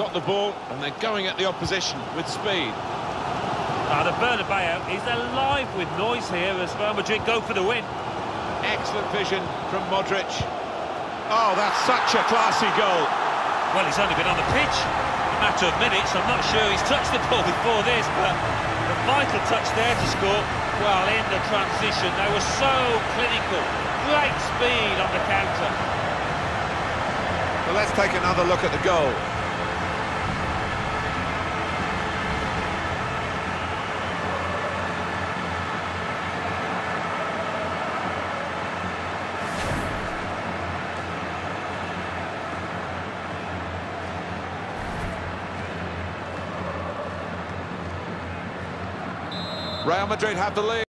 got the ball and they're going at the opposition with speed. The Bernabeu is alive with noise here as Real Madrid go for the win. Excellent vision from Modric. Oh, that's such a classy goal. Well, he's only been on the pitch a matter of minutes. I'm not sure he's touched the ball before this, but the vital touch there to score. Well, in the transition, they were so clinical. Great speed on the counter. Well, let's take another look at the goal. Real Madrid have the lead.